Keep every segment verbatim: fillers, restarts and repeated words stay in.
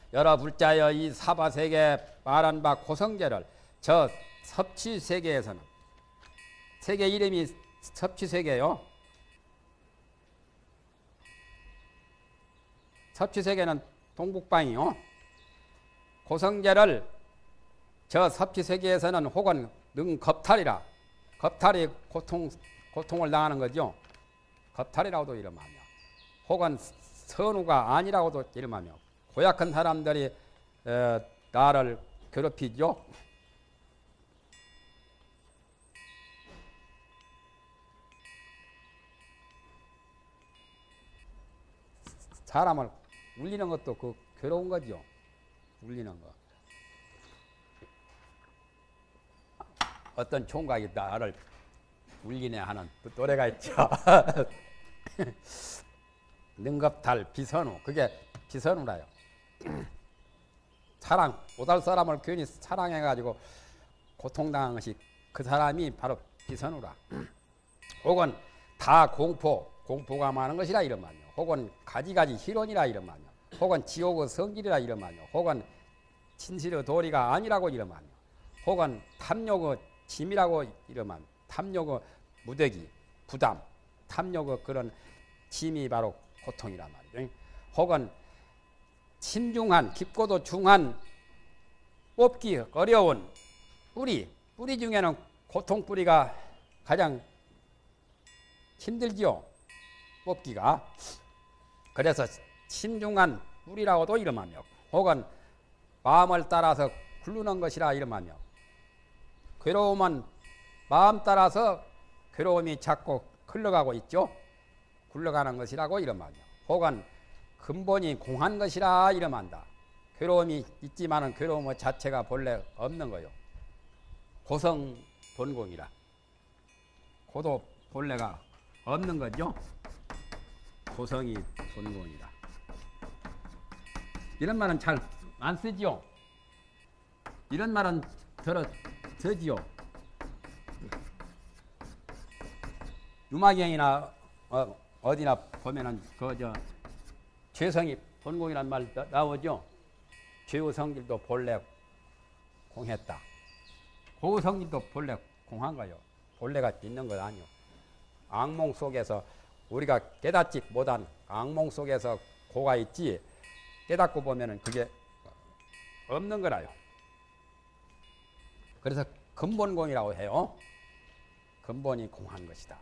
여러 불자여 이 사바세계 말한 바 고성제를 저 섭취세계에서는 세계 이름이 섭취세계요. 섭취세계는 동북방이요. 고성제를 저 섭취세계에서는 혹은 능겁탈이라 겁탈이 고통, 고통을 당하는 거죠. 겁탈이라고도 이름하며 혹은 선우가 아니라고도 이름하며 고약한 사람들이 에, 나를 괴롭히죠. 사람을 울리는 것도 그 괴로운 거죠. 울리는 거. 어떤 총각이 나를 울리네 하는 그 노래가 있죠. 능겁탈 비선우. 그게 비선우라요. 사랑, 못할 사람을 괜히 사랑해가지고 고통당한 것이 그 사람이 바로 비선우라. 혹은 다 공포, 공포가 많은 것이라 이름하며 혹은 가지가지 희론이라 이름하며 혹은 지옥의 성질이라 이름하며 혹은 진실의 도리가 아니라고 이름하며 혹은 탐욕의 짐이라고 이름하며 탐욕의 무대기, 부담, 탐욕의 그런 짐이 바로 고통이란 말이죠. 혹은 심중한, 깊고도 중한 뽑기 어려운 뿌리, 뿌리 중에는 고통뿌리가 가장 힘들지요. 뽑기가. 그래서 심중한 뿌리라고도 이름하며 혹은 마음을 따라서 굴르는 것이라 이름하며 괴로움은 마음 따라서 괴로움이 자꾸 흘러가고 있죠. 굴러가는 것이라고 이름하며 혹은 근본이 공한 것이라 이름한다. 괴로움이 있지만은 괴로움 자체가 본래 없는 거요. 고성 본공이라. 고도 본래가 없는 거죠. 고성이 본공이라. 이런 말은 잘 안 쓰지요. 이런 말은 들어 쓰지요. 유마경이나 어, 어디나 보면은 그저 죄성이 본공이란 말 나, 나오죠. 죄의 성질도 본래 공했다. 고의 성질도 본래 공한 거요. 본래가 있는 것 아니요. 악몽 속에서 우리가 깨닫지 못한 악몽 속에서 고가 있지 깨닫고 보면은 그게 없는 거라요. 그래서 근본공이라고 해요. 근본이 공한 것이다.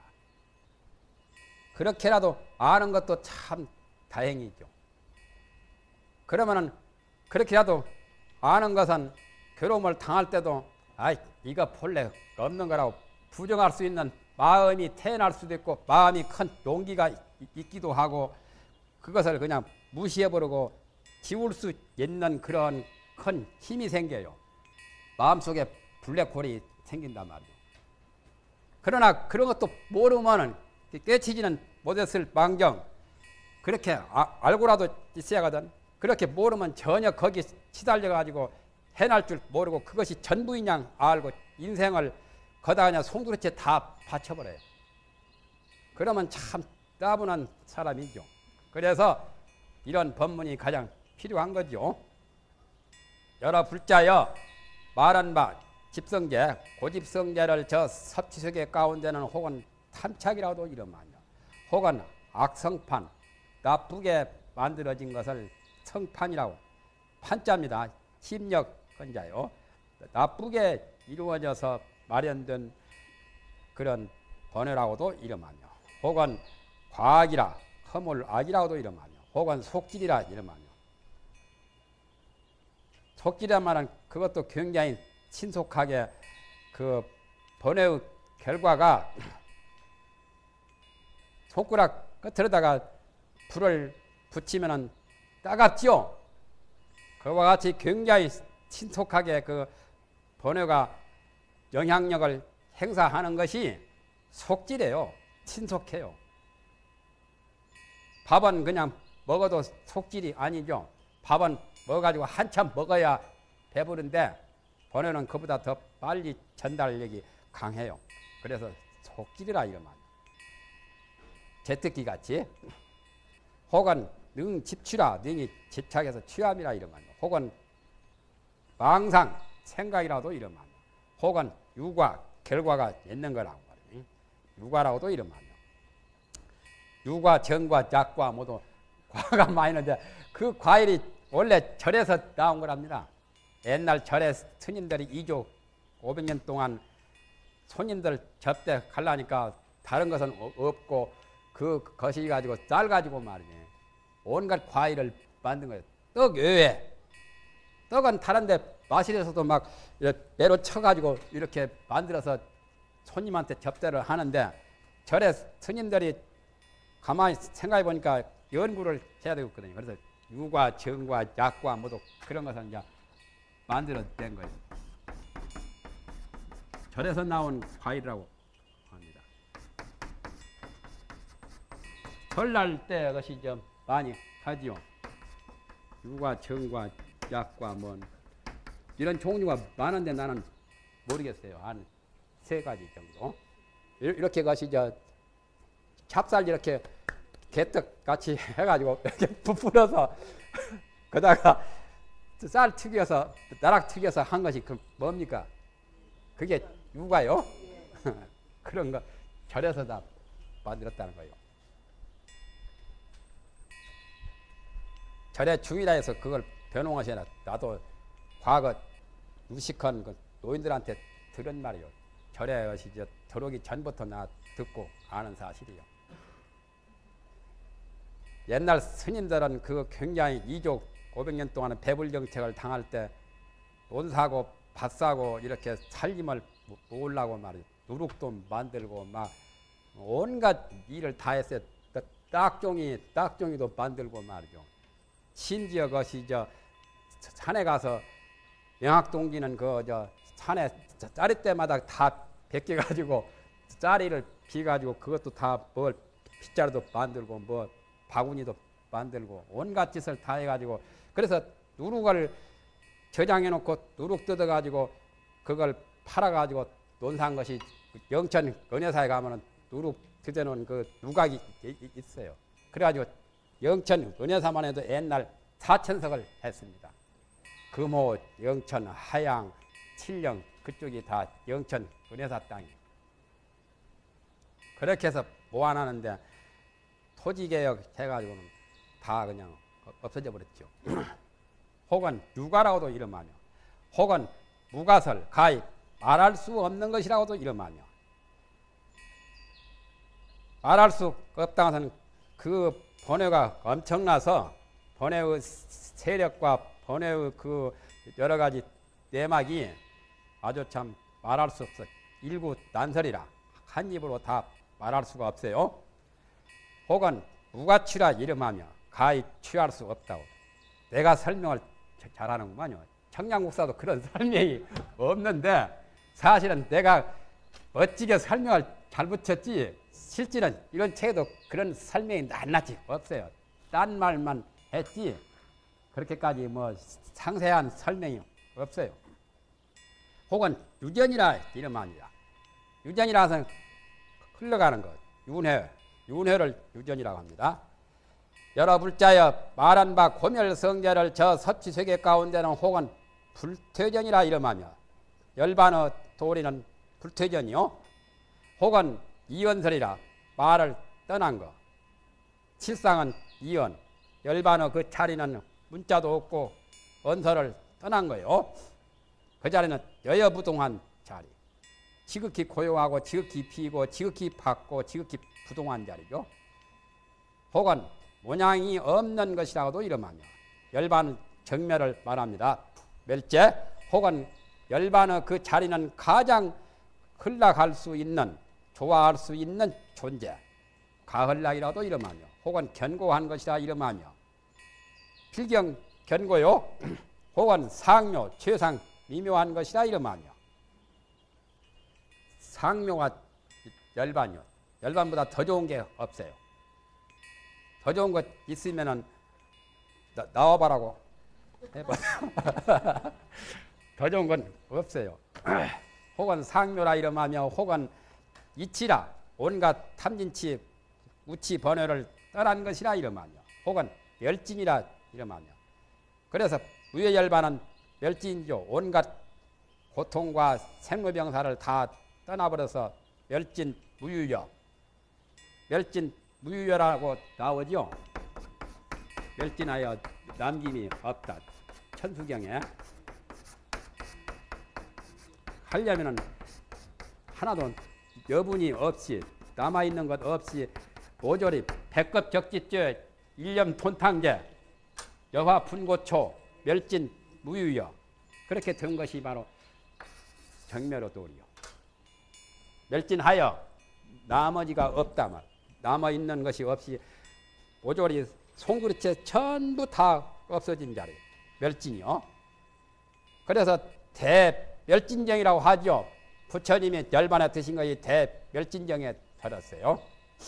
그렇게라도 아는 것도 참 다행이죠. 그러면은 그렇게라도 아는 것은 괴로움을 당할 때도 아이 이거 본래 없는 거라고 부정할 수 있는 마음이 태어날 수도 있고 마음이 큰 용기가 있기도 하고 그것을 그냥 무시해버리고 지울 수 있는 그런 큰 힘이 생겨요. 마음속에 블랙홀이 생긴단 말이에요. 그러나 그런 것도 모르면은 깨치지는 못했을 망정 그렇게 아, 알고라도 있어야거든. 그렇게 모르면 전혀 거기 시달려 가지고 해낼 줄 모르고 그것이 전부인 양 알고 인생을 거다 그냥 송두리째 다 바쳐버려요. 그러면 참 따분한 사람이죠. 그래서 이런 법문이 가장 필요한 거죠. 여러 불자여 말한 바 집성제 고집성제를 저 섭취세계 가운데는 혹은 탐착이라도 이름하며 혹은 악성판 나쁘게 만들어진 것을 성판이라고 판자입니다. 심력 건자요. 나쁘게 이루어져서 마련된 그런 번뇌라고도 이름하며 혹은 과악이라 허물 악이라고도 이름하며 혹은 속질이라 이름하며 속질이란 말은 그것도 굉장히 신속하게 그 번뇌의 결과가 손가락 끝으로다가 불을 붙이면은 따갑죠. 그와 같이 굉장히 신속하게 그 번뇌가 영향력을 행사하는 것이 속질이에요. 신속해요. 밥은 그냥 먹어도 속질이 아니죠. 밥은 먹어가지고 한참 먹어야 배부른데 번뇌는 그보다 더 빨리 전달력이 강해요. 그래서 속질이라 이러면 제특기 같이 혹은 능 집취라 능이 집착해서 취함이라 이름하며 혹은 망상 생각이라도 이름하며 혹은 유과 결과가 있는 거라고 말이에요. 유과라고도 이름하며 유과 정과 약과 모두 과가 많이 있는데 그 과일이 원래 절에서 나온 거랍니다. 옛날 절에 스님들이 이조 오백 년 동안 손님들 접대 가려니까 다른 것은 없고 그 것이 가지고 쌀 가지고 말이네 온갖 과일을 만든 거예요. 떡 외에 떡은 다른데 마실에서도 막 매로 쳐가지고 이렇게 만들어서 손님한테 접대를 하는데 절에 스님들이 가만히 생각해 보니까 연구를 해야 되거든요. 그래서 유과, 정과, 약과 모두 그런 것을 이제 만들어낸 거예요. 절에서 나온 과일이라고 합니다. 설날 때 그것이 좀 많이 하지요. 유과, 정과, 약과 뭐 이런 종류가 많은데 나는 모르겠어요. 한 세 가지 정도. 이렇게 것이 저 찹쌀 이렇게 개떡 같이 해가지고 이렇게 부풀어서 그다가 쌀 튀겨서 나락 튀겨서 한 것이 그 뭡니까? 그게 유과요? 그런 거 절에서 다 만들었다는 거예요. 절에 중이라 해서 그걸 변홍하시나 나도 과거 유식한 그 노인들한테 들은 말이요. 절에 것이 저 들어오기 전부터 나 듣고 아는 사실이요. 옛날 스님들은 그 굉장히 이조 오백 년 동안 배불정책을 당할 때 돈 사고 밭 사고 이렇게 살림을 모으려고 말이요. 누룩도 만들고 막 온갖 일을 다 했어요. 딱종이 딱종이도 만들고 말이죠. 심지어 것이 저 산에 가서 영학동기는 그 저 산에 짜리 때마다 다 베껴 가지고 짜리를 비 가지고 그것도 다 뭘 빗자루도 만들고 뭐 바구니도 만들고 온갖 짓을 다 해가지고 그래서 누룩을 저장해 놓고 누룩 뜯어 가지고 그걸 팔아 가지고 논산 것이 영천 은혜사에 가면은 누룩 뜯어 놓은 그 누각이 있어요. 그래 가지고 영천 은혜사만 해도 옛날 사천석을 했습니다. 금호, 영천, 하양, 칠령 그쪽이 다 영천 은혜사 땅이에요. 그렇게 해서 모아놨는데 토지개혁 해가지고는 다 그냥 없어져 버렸죠. 혹은 유가라고도 이름하며 혹은 무가설, 가입, 말할 수 없는 것이라고도 이름하며 말할 수 없다고 해서는 그 번뇌가 엄청나서 번뇌의 세력과 번뇌의 그 여러 가지 내막이 아주 참 말할 수 없어. 일구 난설이라 한 입으로 다 말할 수가 없어요. 혹은 무가취라 이름하며 가히 취할 수 없다고. 내가 설명을 잘하는구만요. 청량국사도 그런 설명이 없는데 사실은 내가 멋지게 설명을 잘 붙였지 실제는 이런 책에도 그런 설명이 낱낱이 없어요. 딴 말만 했지 그렇게까지 뭐 상세한 설명이 없어요. 혹은 유전이라 이름합니다. 유전이라서 흘러가는 것, 윤회, 윤회를 유전이라고 합니다. 여러 불자여 말한 바 고멸성제를 저 섭지세계 가운데는 혹은 불퇴전이라 이름하며 열반의 도리는 불퇴전이요. 혹은 이언설이라 말을 떠난 것. 실상은 이언, 열반의 그 자리는 문자도 없고 언설을 떠난 거예요. 그 자리는 여여부동한 자리. 지극히 고요하고 지극히 비고 지극히 밝고 지극히 부동한 자리죠. 혹은 모양이 없는 것이라고도 이름하며 열반 정멸을 말합니다. 멸제 혹은 열반의 그 자리는 가장 흘러갈 수 있는 좋아할 수 있는 존재 가흘락이라도 이름하며 혹은 견고한 것이라 이름하며 필경 견고요 혹은 상묘 최상 미묘한 것이라 이름하며 상묘가 열반이요. 열반보다 더 좋은 게 없어요. 더 좋은 것 있으면은 나, 나와봐라고 해봐. 더 좋은 건 없어요. 혹은 상묘라 이름하며 혹은 이치라 온갖 탐진치 우치 번뇌를 떠난 것이라 이름하며 혹은 멸진이라 이러면요. 그래서 무효열반은 멸진이죠. 온갖 고통과 생로병사를 다 떠나버려서 멸진 무유여, 멸진 무유여라고 나오죠. 멸진하여 남김이 없다. 천수경에 하려면은 하나도 여분이 없이 남아있는 것 없이 모조리 백급적지죄 일념 돈탕제 여화 분고초 멸진 무유여 그렇게 된 것이 바로 정멸호도리요. 멸진하여 나머지가 없다 말. 남아있는 것이 없이 모조리 송그릇째 전부 다 없어진 자리 멸진이요. 그래서 대멸진정이라고 하죠. 부처님이 열반에 드신 것이 대멸진정에 들었어요.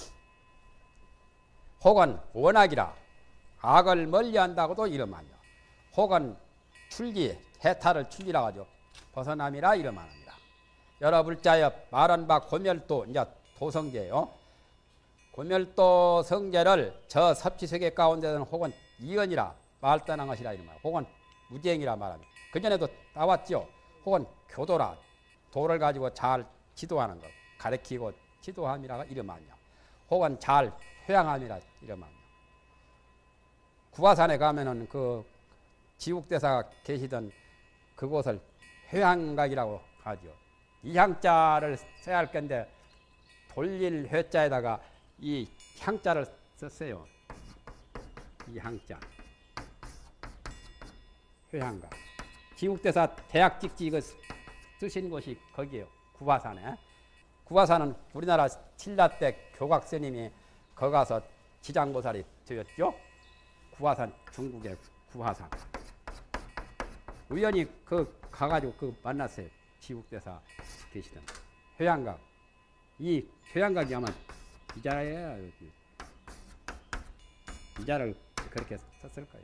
혹은 원악이라 악을 멀리한다고도 이름하며 혹은 출기 해탈을 출기라고 하죠. 벗어남이라 이름합니다. 여러 불자여 말한 바 고멸도 이제 도성제요. 고멸도 성제를 저 섭지세계 가운데는 혹은 이언이라 말떠난 것이라 이름하여 혹은 무쟁이라 말합니다. 그전에도 나왔죠. 혹은 교도라 도를 가지고 잘 지도하는 것 가르치고 지도함이라 이름하며 혹은 잘 회양함이라 이름하며 구화산에 가면은 그 지옥대사가 계시던 그곳을 회양각이라고 하죠. 이 향자를 써야 할 건데 돌릴 회자에다가 이 향자를 썼어요. 이 향자 회양각 지옥대사 대학 직지 이거 쓰신 곳이 거기에요. 구화산에. 구화산은 우리나라 신라 때 교각스님이 거기 가서 지장보살이 되었죠. 구화산 중국의 구화산. 우연히 그 가가지고 그 만났어요. 지국대사 계시던 회양각. 이 회양각이 아마 이자예요. 이자를 그렇게 썼을 거예요.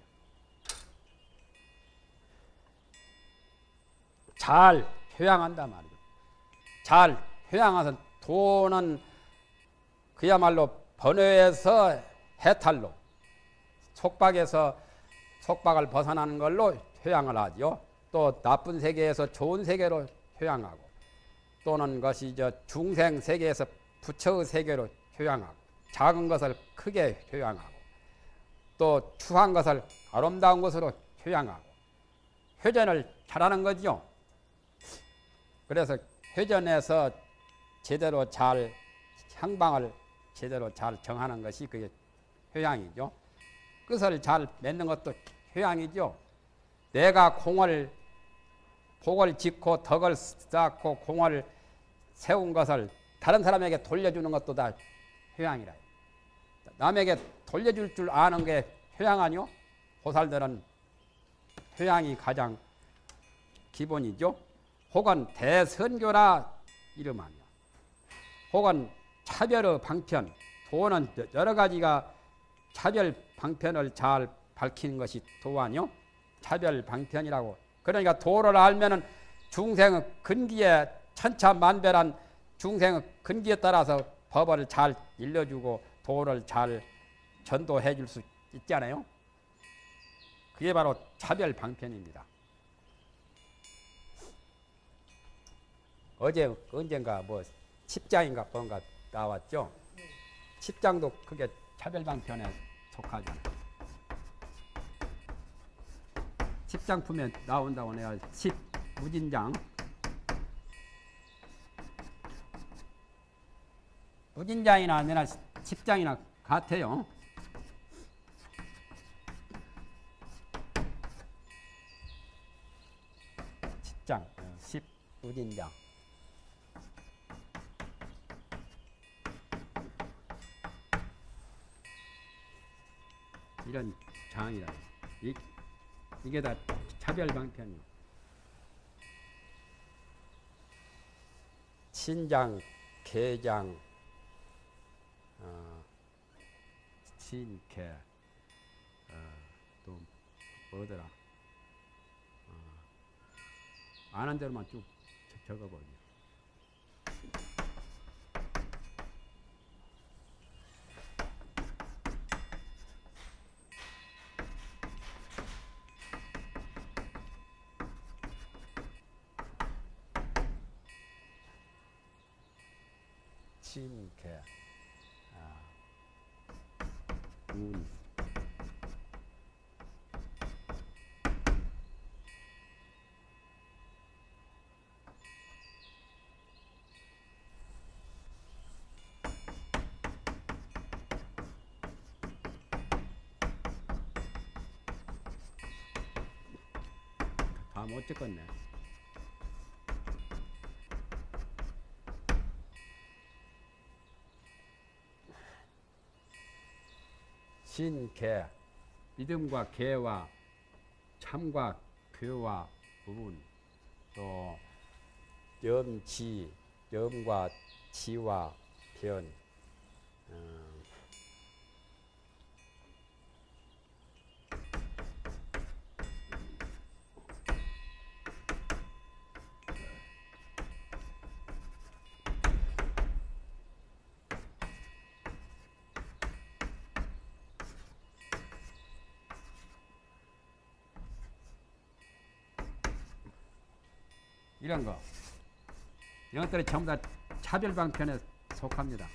잘 회양한다 말이죠. 잘 회양해서 도는 그야말로 번뇌에서 해탈로 속박에서 속박을 벗어나는 걸로 회양을 하죠. 또 나쁜 세계에서 좋은 세계로 회양하고 또는 것이 저 중생 세계에서 부처의 세계로 회양하고 작은 것을 크게 회양하고 또 추한 것을 아름다운 것으로 회양하고 회전을 잘하는 거죠. 그래서 회전에서 제대로 잘 향방을 제대로 잘 정하는 것이 그게 회양이죠. 끝을 잘 맺는 것도 회양이죠. 내가 공을 복을 짓고 덕을 쌓고 공을 세운 것을 다른 사람에게 돌려주는 것도 다 회양이라. 남에게 돌려줄 줄 아는 게 회양 아니요? 보살들은 회양이 가장 기본이죠. 혹은 대선교라 이름하며 혹은 차별의 방편 도는 여러 가지가 차별 방편을 잘 밝히는 것이 도 아니요? 차별 방편이라고. 그러니까 도를 알면은 중생의 근기에 천차만별한 중생의 근기에 따라서 법을 잘 일러주고 도를 잘 전도해 줄 수 있잖아요. 그게 바로 차별 방편입니다. 어제 언젠가 뭐 십 장인가 뭔가 나왔죠. 십 장도 그게 차별 방편에 속하잖아요. 십 장품에 나온다고 내가 십 무진장. 무진장이나 안 되나 십 장이나 같아요. 십 장, 십 무진장. 이런 장이라. 이, 이게 다 차별 방편이에요. 신장, 개장, 어, 신개, 어, 또 뭐더라? 어, 아는 대로만 쭉 적어버려. 신개 아, 운 다 못 찍었네. 신개 믿음과 개와 참과 교와 운, 또 염지 염과 지와 변, 음, 이런 거, 이런 것들이 전부 다 차별방편에 속합니다.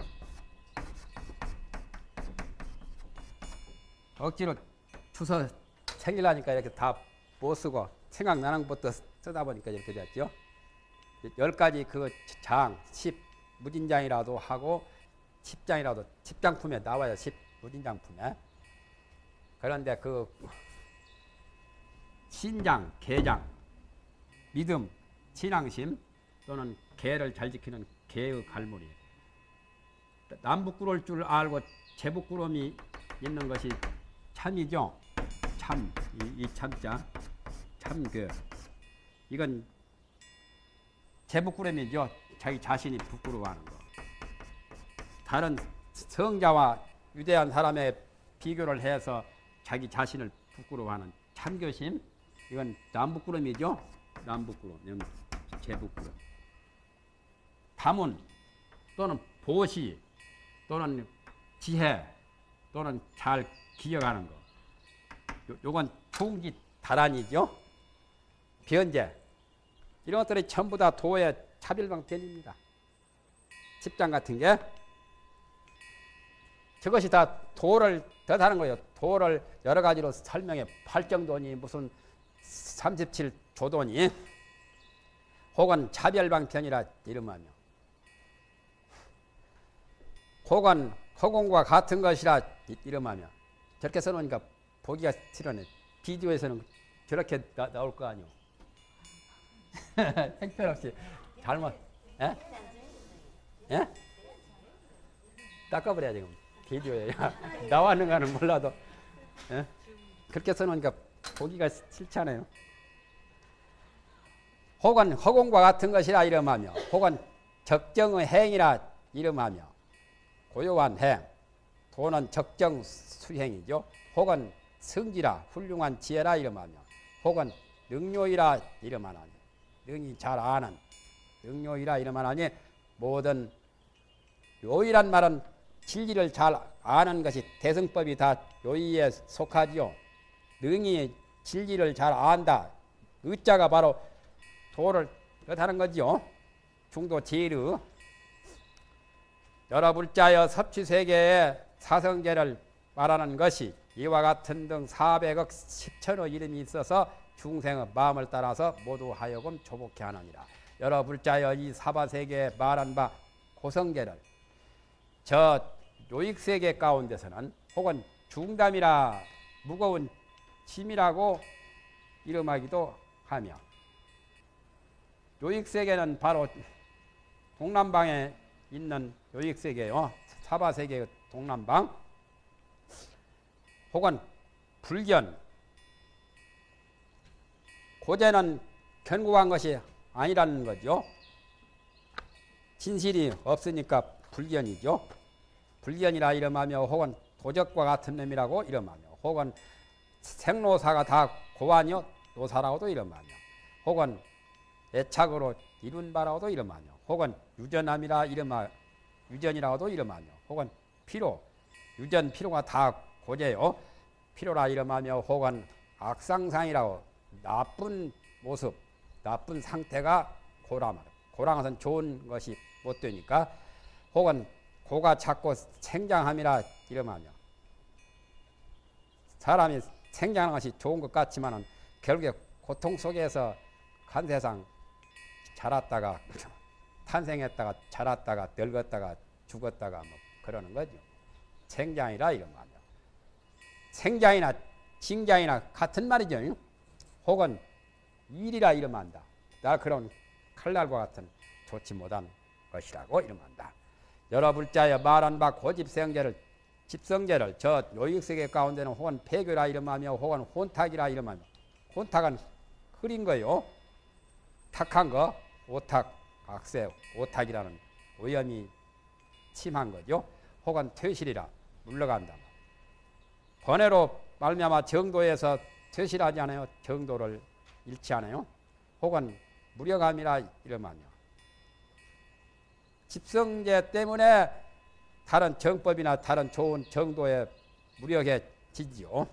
억지로 투서 챙기려니까 이렇게 다 못 쓰고 생각나는 것부터 쓰다 보니까 이렇게 됐죠. 열 가지 그 장, 십, 무진장이라도 하고 십 장이라도, 십 장품에 나와요. 십 무진장품에. 그런데 그 신장, 개장, 믿음, 신앙심 또는 개를 잘 지키는 개의 갈무리. 남북구를 줄 알고 제북구름이 있는 것이 참이죠. 참, 이, 이 참자, 참그. 이건 제북구름이죠. 자기 자신이 부끄러워하는 거. 다른 성자와 위대한 사람의 비교를 해서 자기 자신을 부끄러워하는 참교심. 이건 남북구름이죠. 남북구름, 제북구름. 다문 또는 보시 또는 지혜 또는 잘 기억하는 거. 요, 요건 총기 다란이죠. 변제. 이런 것들이 전부 다 도의 차별방편입니다. 십장 같은 게 저것이 다 도를 뜻하는 거예요. 도를 여러 가지로 설명해. 팔정도니 무슨 삼십칠 조도니 혹은 차별방편이라 이름하며 혹은 허공과 같은 것이라 이름하며 저렇게 써놓으니까 보기가 싫어네. 비디오에서는 저렇게 나, 나올 거 아니오. 형편없이 잘못 예? 예? 닦아버려야 지금 비디오에 나왔는가는 몰라도 예? 그렇게 써놓으니까 보기가 싫잖아요. 혹은 허공과 같은 것이라 이름하며 혹은 적정의 행이라 이름하며 고요한 행, 도는 적정 수행이죠. 혹은 성지라 훌륭한 지혜라 이름하며 혹은 능요이라 이름하나니 능이 잘 아는 능요이라 이름하나니 모든 요이란 말은 진리를 잘 아는 것이 대승법이 다 요이에 속하지요. 능이 진리를 잘 안다. 의자가 바로 도를 뜻하는 거지요. 중도 제르 여러 불자여 섭취세계의 사성제를 말하는 것이 이와 같은 등 사백억 십천의 이름이 있어서 중생의 마음을 따라서 모두 하여금 조복케 하느니라. 여러 불자여 이 사바세계에 말한 바 고성계를 저 요익세계 가운데서는 혹은 중담이라 무거운 짐이라고 이름하기도 하며 요익세계는 바로 동남방에 있는 요익세계요. 사바세계의 동남방 혹은 불견 고제는 견고한 것이 아니라는 거죠. 진실이 없으니까 불견이죠. 불견이라 이름하며 혹은 도적과 같은 놈이라고 이름하며 혹은 생로사가 다 고아뇨 노사라고도 이름하며 혹은 애착으로 이룬 바라고도 이름하며 혹은 유전함이라 이름하 유전이라고도 이름하며 혹은 피로 유전 피로가 다 고제요. 피로라 이름하며 혹은 악상상이라고 나쁜 모습 나쁜 상태가 고라 말이야. 고랑은 좋은 것이 못 되니까 혹은 고가 작고 생장함이라 이름하며 사람이 생장하는 것이 좋은 것 같지만은 결국에 고통 속에서 간세상 자랐다가 탄생했다가 자랐다가 늙었다가 죽었다가 뭐 그러는 거죠. 생장이라 이름하며 생장이나 징장이나 같은 말이죠. 혹은 일이라 이름한다. 나 그런 칼날과 같은 좋지 못한 것이라고 이름한다. 여러 불자여 말한 바 고집성제를 집성제를 저 요익세계 가운데는 혹은 폐교라 이름하며 혹은 혼탁이라 이름하며 혼탁은 흐린 거요. 탁한 거 오탁 악세 오탁이라는 오염이 침한 거죠. 혹은 퇴실이라 물러간다. 번외로 말미암아 정도에서 퇴실하지 않아요. 정도를 잃지 않아요. 혹은 무력함이라 이름하며 집성제 때문에 다른 정법이나 다른 좋은 정도에 무력해지지요.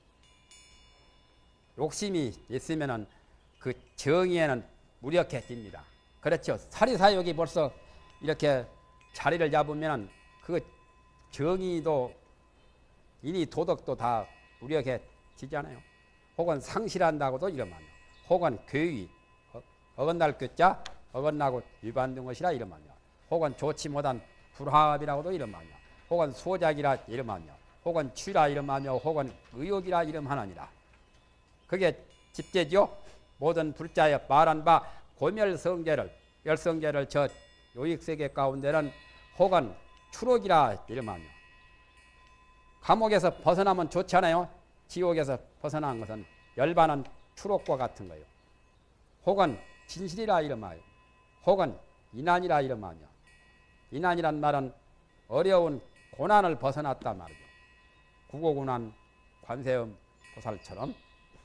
욕심이 있으면은 그 정의에는 무력해집니다. 그렇죠. 사리사욕이 벌써 이렇게 자리를 잡으면은 그 정의도 인이 도덕도 다 무력해지잖아요. 혹은 상실한다고도 이름하며 혹은 괴위 어긋날 것자 어긋나고 위반된 것이라 이름하며 혹은 좋지 못한 불합이라고도 이름하며 혹은 소작이라 이름하며 혹은 취라 이름하며 혹은 의욕이라 이름하느니라. 그게 집제죠. 모든 불자에 말한 바 고멸성제를 열성제를 저 요익세계 가운데는 혹은 추록이라 이름하며 감옥에서 벗어나면 좋잖아요. 지옥에서 벗어난 것은 열반은 추록과 같은 거예요. 혹은 진실이라 이름하여 혹은 이난이라 이름하며 이난이란 말은 어려운 고난을 벗어났단 말이죠. 구고고난 관세음 보살처럼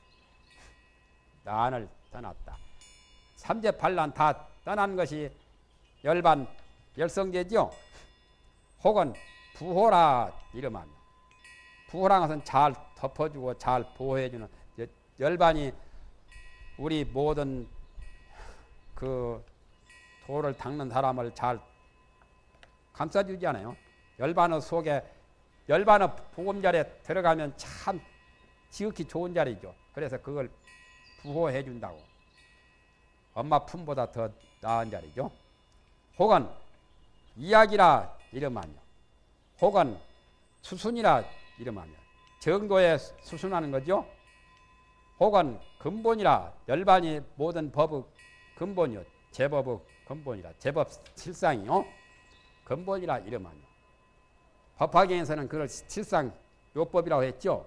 난을 떠났다. 삼재팔난 다 떠난 것이 열반 열성제죠. 혹은 부호라 이름하며 부호라는 것은 잘 덮어주고 잘 보호해주는 열반이 우리 모든 그 도를 닦는 사람을 잘 감싸주지 않아요. 열반의 속에 열반의 보금자리에 들어가면 참 지극히 좋은 자리죠. 그래서 그걸 부호해 준다고. 엄마 품보다 더 나은 자리죠. 혹은 이야기라 이름하며 혹은 수순이라 이름하며 정도에 수순하는 거죠. 혹은 근본이라 열반이 모든 법의 근본이요. 제법의 근본이라 제법 실상이요. 근본이라 이름하며 법화경에서는 그걸 실상 요법이라고 했죠.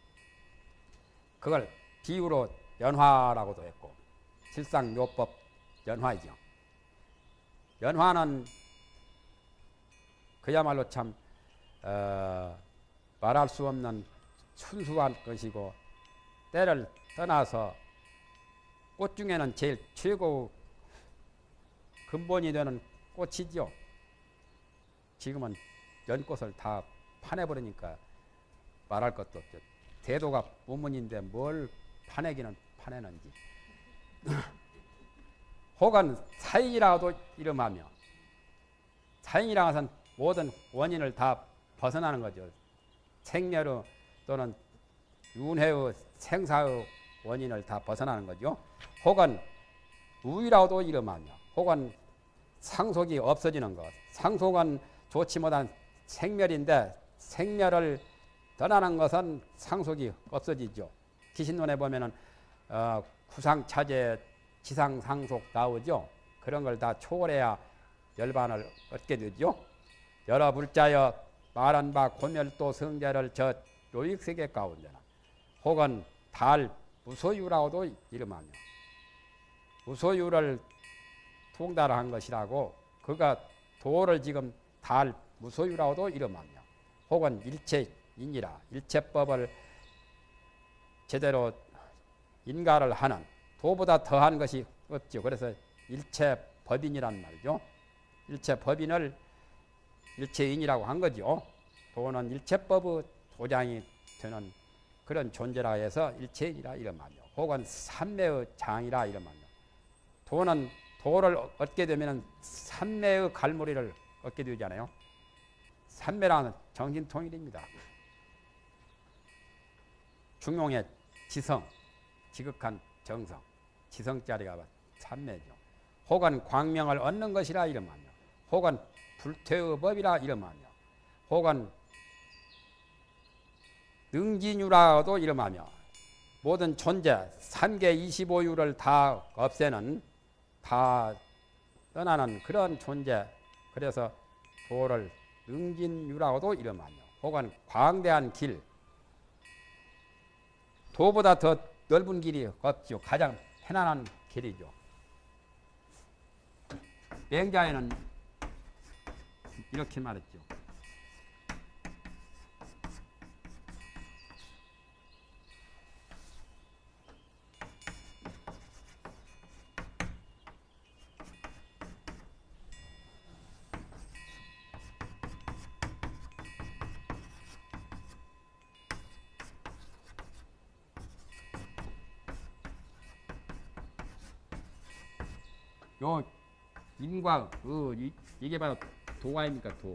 그걸 비유로 연화라고도 했고 실상 요법 연화이죠. 연화는 그야말로 참 어, 말할 수 없는 순수한 것이고 때를 떠나서 꽃 중에는 제일 최고 근본이 되는 꽃이죠. 지금은 연꽃을 다 파내버리니까 말할 것도 없죠. 대도가 무문인데 뭘 파내기는 파내는지. 혹은 사인이라고도 이름하며 사인이라는 것은 모든 원인을 다 벗어나는 거죠. 생멸의 또는 윤회의 생사의 원인을 다 벗어나는 거죠. 혹은 우위라고도 이름하며 혹은 상속이 없어지는 것. 상속은 좋지 못한 생멸인데 생멸을 떠나는 것은 상속이 없어지죠. 기신론에 보면은 어, 구상차제 지상상속 나오죠. 그런 걸 다 초월해야 열반을 얻게 되죠. 여러 불자여 말한 바 고멸도 성제를 저 요익세계 가운데나 혹은 달 무소유라고도 이름하며 무소유를 통달한 것이라고 그가 도를 지금 달 무소유라고도 이름하며 혹은 일체인이라 일체법을 제대로 인가를 하는 도보다 더한 것이 없죠. 그래서 일체법인이란 말이죠. 일체법인을 일체인이라고 한 거죠. 도는 일체법의 도장이 되는 그런 존재라 해서 일체인이라 이름하며 혹은 삼매의 장이라 이름하며 도는 도를 얻게 되면 삼매의 갈무리를 얻게 되잖아요. 삼매라는 정신통일입니다. 중용의 지성, 지극한 정성, 지성자리가 삼매죠. 혹은 광명을 얻는 것이라 이름하며, 혹은 불퇴의 법이라 이름하며, 혹은 능진유라도 이름하며, 모든 존재 삼계 이십오유를 다 없애는, 다 떠나는 그런 존재, 그래서 도를 능진유라고도 이름하며, 혹은 광대한 길, 도보다 더 넓은 길이 없죠. 가장 편안한 길이죠. 맹자에는 이렇게 말했죠. 요 인과 의, 이, 이게 바로 도가 아닙니까? 도.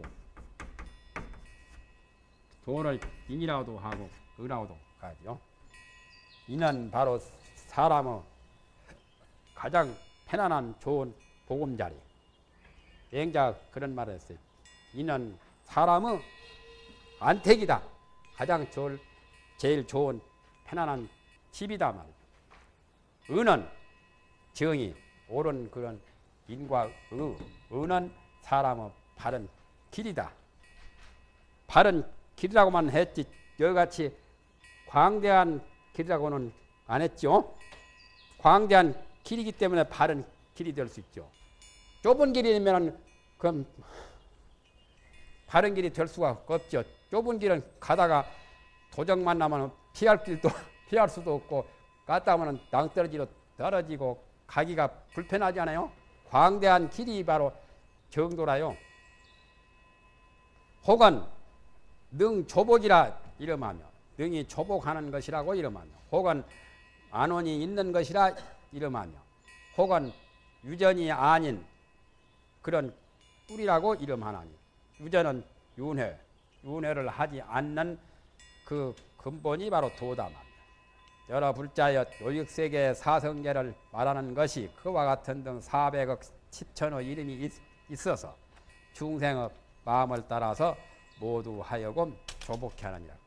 도를 인이라고도 하고 의라고도 하죠. 인은 바로 사람의 가장 편안한 좋은 보금자리. 여행자가 그런 말을 했어요. 인은 사람의 안택이다. 가장 좋을, 제일 좋은 편안한 집이다 말이죠. 의는 정의, 옳은 그런 인과 의, 의는 사람의 바른 길이다. 바른 길이라고만 했지 여기같이 광대한 길이라고는 안 했죠. 광대한 길이기 때문에 바른 길이 될 수 있죠. 좁은 길이면 그럼 바른 길이 될 수가 없죠. 좁은 길은 가다가 도적 만나면 피할 길도 피할 수도 없고 갔다 오면 낭떠러지로 떨어지고 가기가 불편하지 않아요? 광대한 길이 바로 정도라요. 혹은 능 조복이라 이름하며, 능이 조복하는 것이라고 이름하며, 혹은 안원이 있는 것이라 이름하며, 혹은 유전이 아닌 그런 꿀이라고 이름하나니, 유전은 윤회, 윤회를 하지 않는 그 근본이 바로 도다 말이야. 여러 불자여 노육세계 사성계를 말하는 것이 그와 같은 등 사백억 칠천의 이름이 있어서 중생의 마음을 따라서 모두 하여금 조복케 하느니라.